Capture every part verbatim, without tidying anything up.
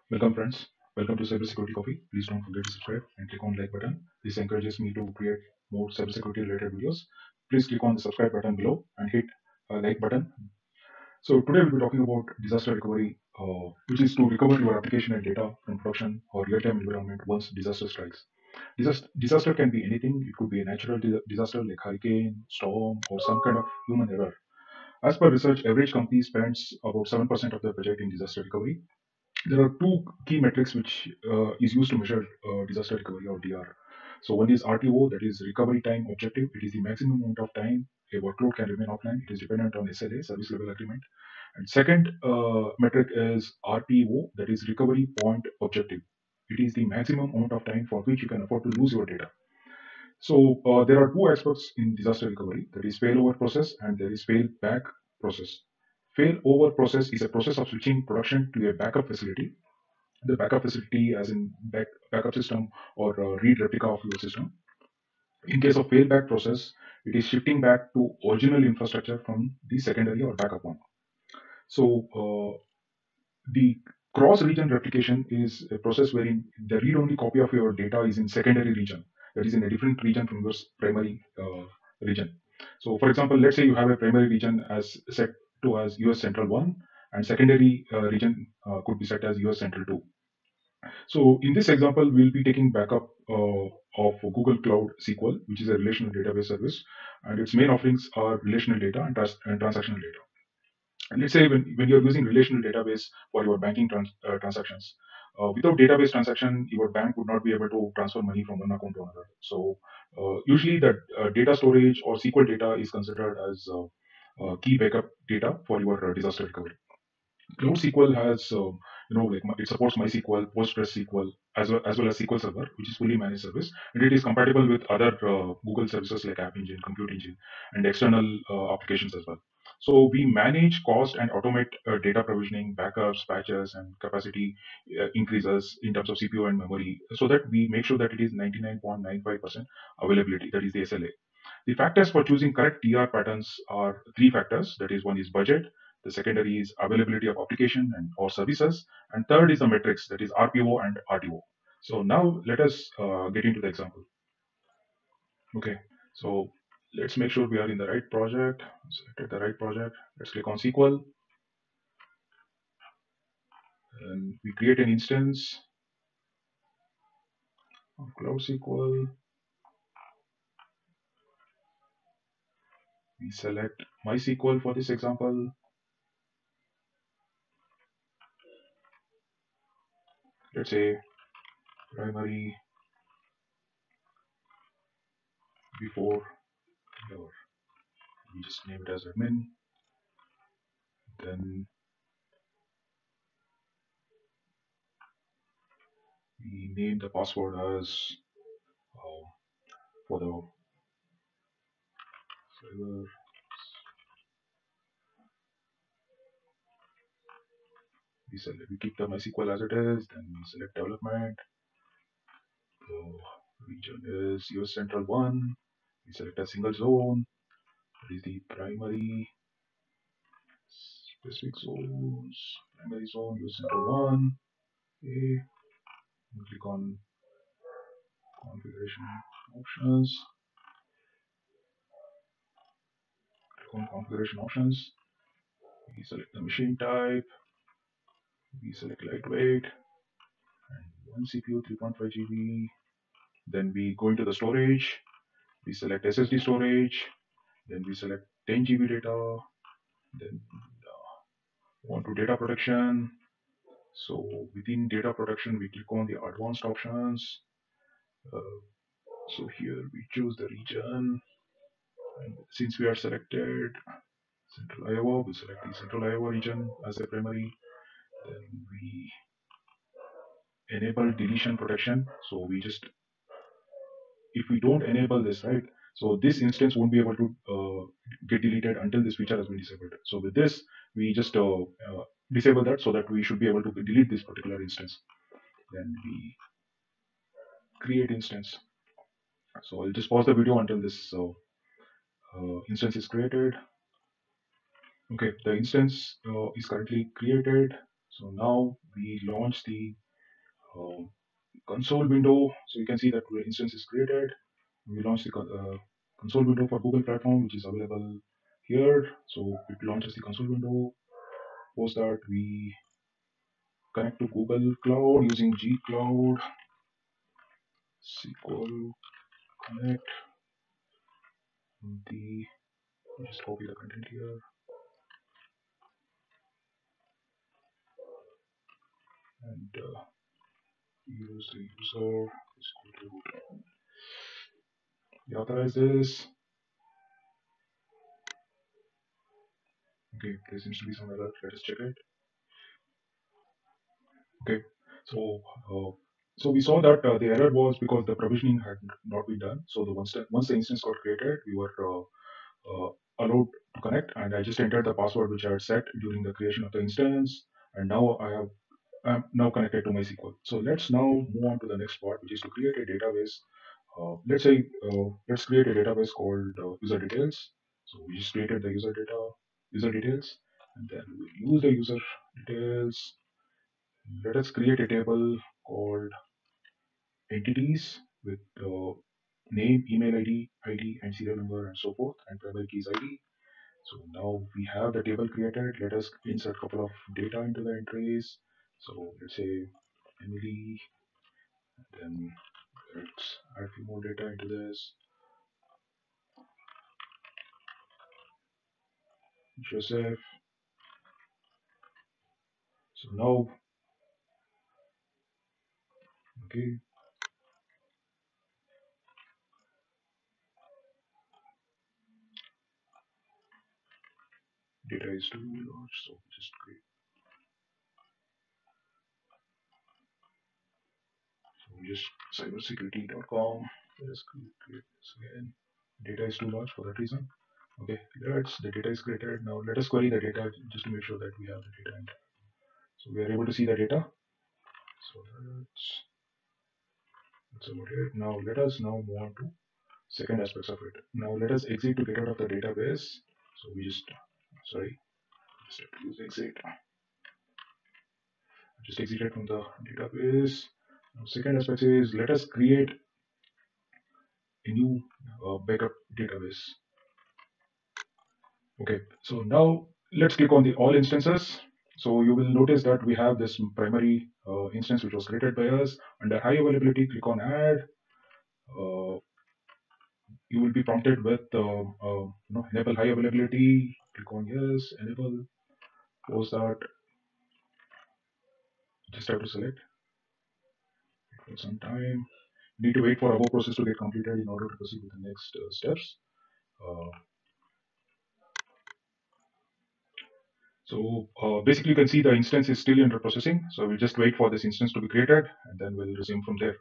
Welcome friends. Welcome to Cybersecurity Coffee. Please don't forget to subscribe and click on like button. This encourages me to create more cybersecurity related videos. Please click on the subscribe button below and hit a like button. So today we'll be talking about disaster recovery, uh, which is to recover your application and data from production or real-time environment once disaster strikes. Disaster, disaster can be anything. It could be a natural di- disaster like hurricane, storm, or some kind of human error. As per research, average company spends about seven percent of their budget in disaster recovery. There are two key metrics which uh, is used to measure uh, disaster recovery or D R. So one is R T O, that is recovery time objective. It is the maximum amount of time a workload can remain offline. It is dependent on S L A, service level agreement. And second uh, metric is R P O, that is recovery point objective. It is the maximum amount of time for which you can afford to lose your data. So uh, there are two aspects in disaster recovery. There is failover process and there is fail back process. Failover process is a process of switching production to a backup facility. The backup facility as in back, backup system or uh, read replica of your system. In case of failback process, it is shifting back to original infrastructure from the secondary or backup one. So uh, the cross-region replication is a process wherein the read-only copy of your data is in secondary region, that is in a different region from your primary uh, region. So for example, let's say you have a primary region as set to as U S Central one and secondary uh, region uh, could be set as U S Central two. So in this example, we'll be taking backup uh, of Google Cloud S Q L, which is a relational database service, and its main offerings are relational data and, trans- and transactional data. And let's say when, when you're using relational database for your banking trans- uh, transactions, uh, without database transaction, your bank would not be able to transfer money from one account to another. So uh, usually that uh, data storage or S Q L data is considered as uh, uh, key backup data for your uh, disaster recovery. Cloud S Q L has, um, you know, like my- it supports MySQL, PostgreSQL, as well as well as S Q L Server, which is fully managed service, and it is compatible with other uh, Google services like App Engine, Compute Engine, and external uh, applications as well. So we manage cost and automate uh, data provisioning, backups, patches, and capacity uh, increases in terms of C P U and memory, so that we make sure that it is ninety-nine point nine five percent availability. That is the S L A. The factors for choosing correct D R patterns are three factors. That is, one is budget, the secondary is availability of application and or services, and third is the metrics, that is R P O and R T O. So now let us uh, get into the example. Okay, so let's make sure we are in the right project. Selected the right project. Let's click on S Q L and we create an instance of Cloud S Q L. We select MySQL for this example. Let's say primary before your, we just name it as admin. Then we name the password as uh, for the server. We select, we keep the MySQL as it is. Then we select development. The region is U S Central one. We select a single zone. That is the primary specific zones. Primary zone U S Central one. Okay. We click on configuration options. Click on configuration options. We select the machine type. We select lightweight and one C P U, three point five G B. Then we go into the storage. We select S S D storage. Then we select ten G B data. Then uh, on to data protection. So within data protection, we click on the advanced options. Uh, so here we choose the region. And since we are selected Central Iowa, we select the Central Iowa region as a primary. Then we enable deletion protection. So we just, if we don't enable this, right? So this instance won't be able to uh, get deleted until this feature has been disabled. So with this, we just uh, uh, disable that so that we should be able to delete this particular instance. Then we create instance. So I'll just pause the video until this uh, uh, instance is created. Okay, the instance uh, is currently created. So now we launch the uh, console window. So you can see that the instance is created. We launch the co- uh, console window for Google platform, which is available here. So it launches the console window. Post that we connect to Google Cloud using G Cloud S Q L Connect. The just copy the content here and uh, use the user. Let's go to we authorize this. Okay, there seems to be some error. Let us check it. Okay, so uh, so we saw that uh, the error was because the provisioning had not been done. So the once the, once the instance got created, we were uh, uh, allowed to connect, and I just entered the password which I had set during the creation of the instance, and now I have I'm now connected to MySQL. So let's now move on to the next part, which is to create a database. Uh, let's say uh, let's create a database called uh, user details. So we just created the user data user details, and then we'll use the user details. Let us create a table called entities with uh, name, email I D, I D, and serial number, and so forth, and primary keys I D. So now we have the table created. Let us insert a couple of data into the entries. So let's say Emily, then let's add a few more data into this. Joseph. So now, okay, data is too large. So just create. So just cybersecurity dot com. Let us create this again. Data is too large for that reason. Okay, let's the data is created. Now let us query the data just to make sure that we have the data. In. So we are able to see the data. So that's that's about it. Now let us now move on to second aspects of it. Now let us exit to get out of the database. So we just sorry, just have to use exit. Just exited from the database. Now second aspect is let us create a new uh, backup database. Okay, so now let's click on the all instances. So you will notice that we have this primary uh, instance which was created by us. Under high availability, click on add. Uh, you will be prompted with uh, uh, you know enable high availability. Click on yes, enable. Post that. Just have to select for some time. You need to wait for above process to get completed in order to proceed with the next uh, steps. Uh, so uh, basically, you can see the instance is still under processing. So we'll just wait for this instance to be created, and then we'll resume from there.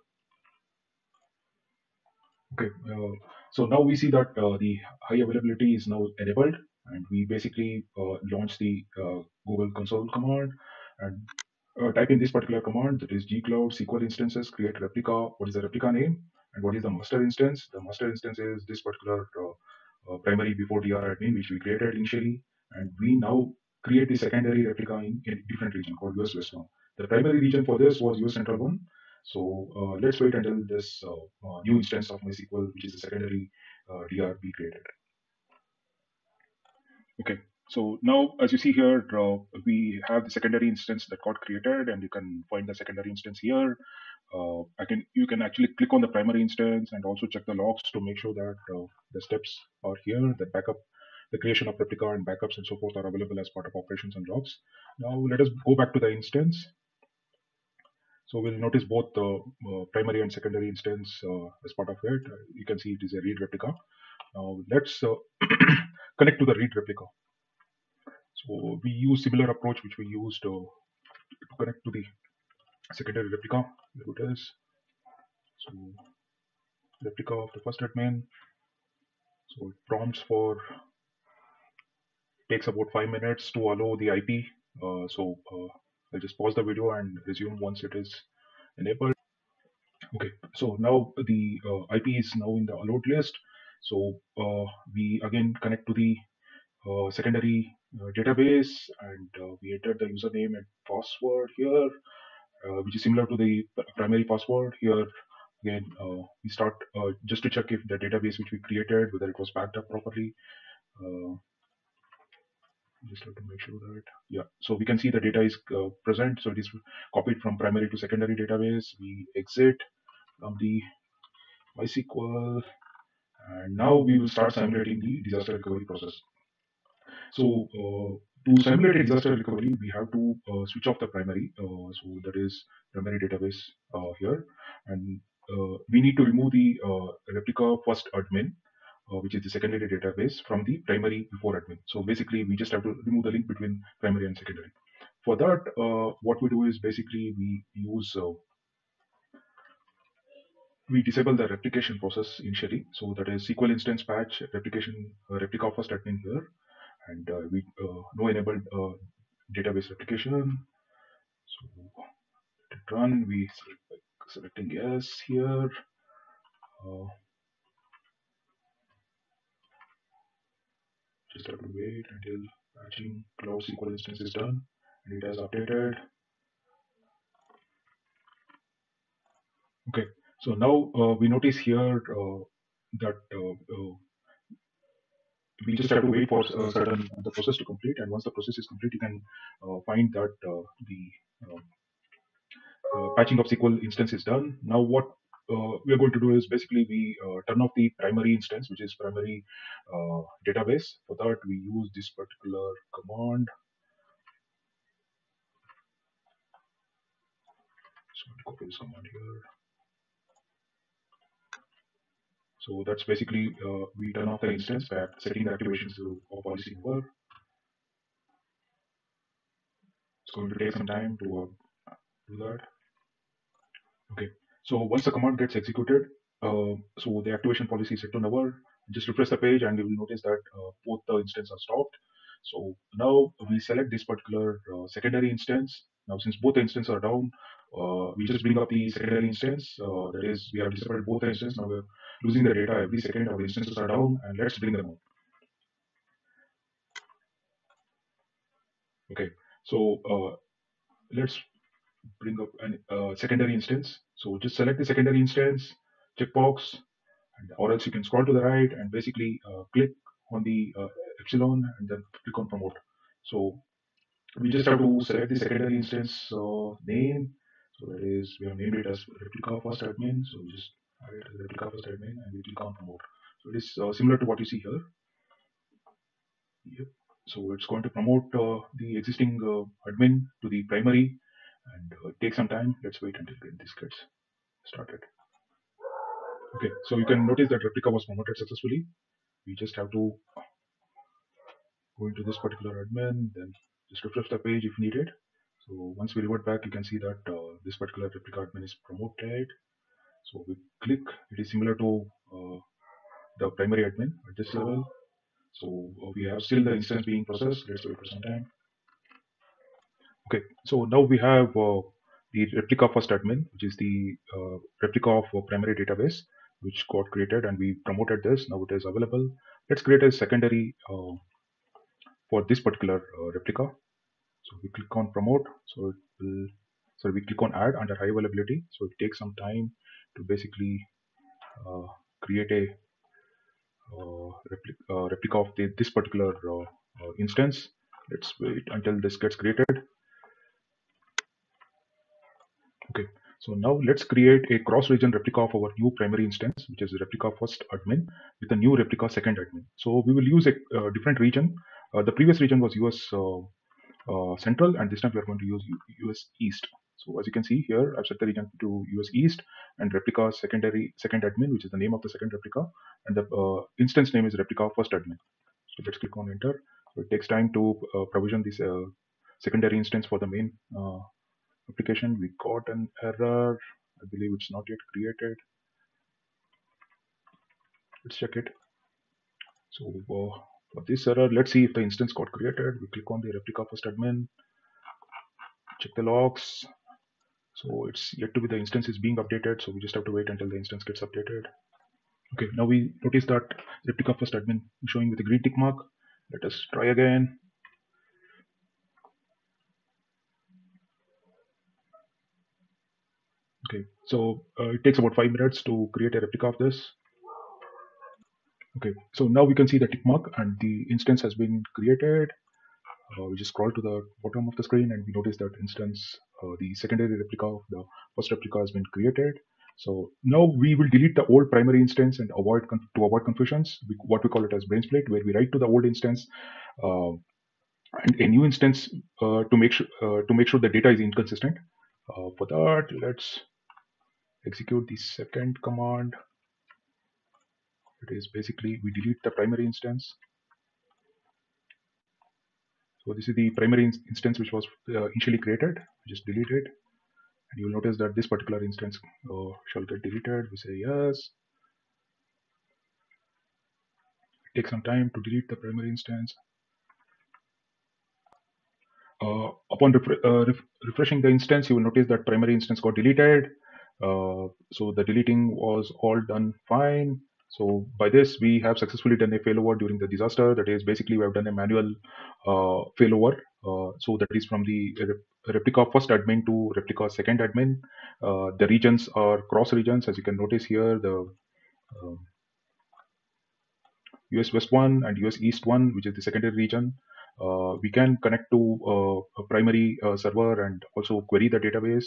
Okay, uh, so now we see that uh, the high availability is now enabled, and we basically uh, launch the uh, Google Console command and uh, type in this particular command, that is gcloud S Q L instances create replica. What is the replica name and what is the master instance? The master instance is this particular uh, uh, primary before dr admin which we created initially, and we now create the secondary replica in a different region called U S West one. The primary region for this was U S Central one. So uh, let's wait until this uh, uh, new instance of MySQL, which is a secondary uh, D R, be created. Okay, so now as you see here, uh, we have the secondary instance that got created, and you can find the secondary instance here. Uh, I can you can actually click on the primary instance and also check the logs to make sure that uh, the steps are here. The backup, the creation of replica and backups and so forth are available as part of operations and logs. Now let us go back to the instance. So we'll notice both the uh, primary and secondary instance uh, as part of it. Uh, you can see it is a read replica. Now let's uh, connect to the read replica. So we use similar approach which we used uh, to connect to the secondary replica. Here it is. So replica of the first admin. So it prompts for takes about five minutes to allow the I P. Uh, so uh, I'll just pause the video and resume once it is enabled. Okay, so now the uh, I P is now in the allowed list. So uh, we again connect to the uh, secondary uh, database, and uh, we enter the username and password here, uh, which is similar to the p- primary password. Here again, uh, we start uh, just to check if the database which we created, whether it was backed up properly. Uh, just have to make sure that, yeah. So we can see the data is uh, present. So it is copied from primary to secondary database. We exit from the MySQL, and now we will start simulating the disaster recovery process. So uh, to simulate a disaster recovery, we have to uh, switch off the primary. Uh, so that is primary database uh, here, and uh, we need to remove the uh, replica first admin, uh, which is the secondary database, from the primary before admin. So basically, we just have to remove the link between primary and secondary. For that, uh, what we do is basically we use uh, we disable the replication process initially. So that is S Q L instance patch replication uh, replica first admin here, and uh, we uh, no enabled uh, database replication. So let it run. We select, like, selecting yes here. Uh, just have to wait until patching cloud S Q L instance is done and it has updated. Okay, so now uh, we notice here uh, that uh, uh, we just have to wait for uh, certain the process to complete, and once the process is complete, you can uh, find that uh, the uh, uh, patching of S Q L instance is done. Now what uh, we are going to do is basically we uh, turn off the primary instance, which is primary uh, database. For that, we use this particular command. So I'll copy this command here. So that's basically uh, we turn off the instance by setting the activations to of policy over. It's going to take some time to uh, do that. Okay. So once the command gets executed, uh, so the activation policy is set to never. Just refresh the page, and you will notice that uh, both the instances are stopped. So now we select this particular uh, secondary instance. Now, since both the instances are down, uh, we just bring up the secondary instance. Uh, that is, we have disabled both the instances. Now we're losing the data every second. Our instances are down, and let's bring them up. Okay. So uh, let's bring up a uh, secondary instance. So just select the secondary instance, checkbox, and, or else you can scroll to the right and basically uh, click on the uh, epsilon and then click on promote. So we just have to select the secondary instance uh, name. So that is, we have named it as replica first admin. So we just add it as replica first admin and we click on promote. So it is uh, similar to what you see here. Yep. So it's going to promote uh, the existing uh, admin to the primary, and uh, take some time. Let's wait until this gets started. Okay, so you can notice that replica was promoted successfully. We just have to go into this particular admin, then just refresh the page if needed. So once we revert back, you can see that uh, this particular replica admin is promoted. So we click, it is similar to uh, the primary admin at this level. So uh, we have still the instance being processed. Let's wait for some time. Okay, so now we have uh, the replica first admin, which is the uh, replica of a primary database, which got created, and we promoted this. Now it is available. Let's create a secondary uh, for this particular uh, replica. So we click on promote. So it will, so we click on add under high availability. So it takes some time to basically uh, create a uh, replica, uh, replica of the, this particular uh, uh, instance. Let's wait until this gets created. Okay, so now let's create a cross-region replica of our new primary instance, which is replica first admin with a new replica second admin. So we will use a uh, different region. Uh, the previous region was U S uh, uh, Central, and this time we are going to use U- US East. So as you can see here, I've set the region to U S East and replica secondary second admin, which is the name of the second replica, and the uh, instance name is replica first admin. So let's click on enter. So it takes time to uh, provision this uh, secondary instance for the main uh, application. We got an error. I believe it's not yet created. Let's check it. So uh, for this error, let's see if the instance got created. We click on the replica first admin, check the logs. So it's yet to be, the instance is being updated. So we just have to wait until the instance gets updated. Okay, now we notice that replica first admin is showing with a green tick mark. Let us try again. Okay, so uh, it takes about five minutes to create a replica of this. Okay, so now we can see the tick mark and the instance has been created. Uh, we just scroll to the bottom of the screen and we notice that instance, uh, the secondary replica of the first replica has been created. So now we will delete the old primary instance and avoid conf- to avoid confusions. We, what we call it as brain split, where we write to the old instance uh, and a new instance uh, to make sure uh, to make sure the data is inconsistent. Uh, for that, let's execute the second command. It is basically we delete the primary instance. So this is the primary in- instance which was uh, initially created. Just delete it. And you'll notice that this particular instance uh, shall get deleted. We say yes. Take some time to delete the primary instance. Uh, upon refre- uh, ref- refreshing the instance, you will notice that primary instance got deleted. Uh, so the deleting was all done fine. So by this, we have successfully done a failover during the disaster. That is basically we have done a manual uh, failover. Uh, so that is from the rep- replica first admin to replica second admin. Uh, the regions are cross regions, as you can notice here. The um, U S West one and U S East one, which is the secondary region. Uh, we can connect to uh, a primary uh, server and also query the database.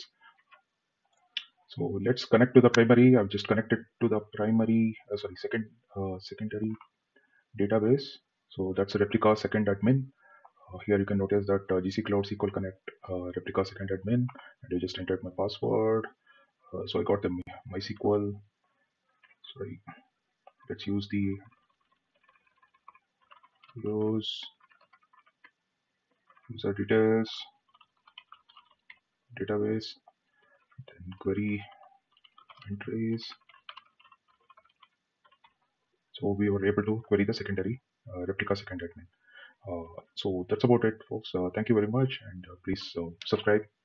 So let's connect to the primary. I've just connected to the primary, uh, sorry, second uh, secondary database. So that's a replica second admin. Uh, here you can notice that uh, G C Cloud S Q L Connect uh, replica second admin, and I just entered my password. Uh, so I got the MySQL. Sorry, let's use the use user details database, then query entries. So we were able to query the secondary uh, replica second admin. Uh, so that's about it, folks. Uh, thank you very much, and uh, please uh, subscribe